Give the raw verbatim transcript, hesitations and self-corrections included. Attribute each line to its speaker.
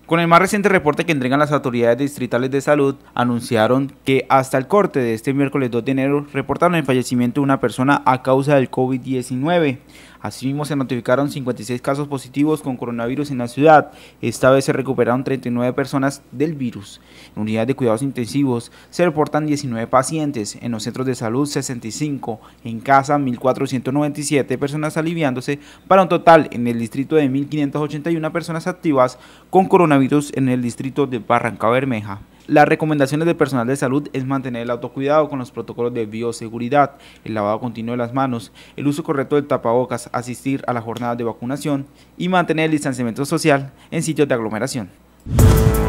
Speaker 1: Con el más reciente reporte que entregan las autoridades distritales de salud, anunciaron que hasta el corte de este miércoles dos de enero reportaron el fallecimiento de una persona a causa del COVID diecinueve. Asimismo, se notificaron cincuenta y seis casos positivos con coronavirus en la ciudad. Esta vez se recuperaron treinta y nueve personas del virus. En unidades de cuidados intensivos se reportan diecinueve pacientes, en los centros de salud sesenta y cinco, en casa mil cuatrocientos noventa y siete personas aliviándose, para un total en el distrito de mil quinientas ochenta y una personas activas con coronavirus en el distrito de Barrancabermeja. Las recomendaciones del personal de salud es mantener el autocuidado con los protocolos de bioseguridad, el lavado continuo de las manos, el uso correcto del tapabocas, asistir a las jornadas de vacunación y mantener el distanciamiento social en sitios de aglomeración.